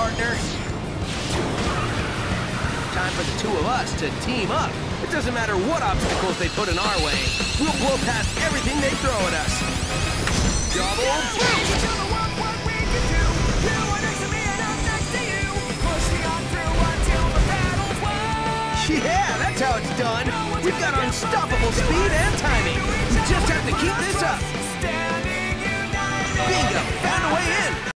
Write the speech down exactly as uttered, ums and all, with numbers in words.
partner. Time for the two of us to team up. It doesn't matter what obstacles they put in our way. We'll blow past everything they throw at us. Double boost! Yeah, that's how it's done. We've got unstoppable speed and timing. We just have to keep this up. Bingo! Found a way in.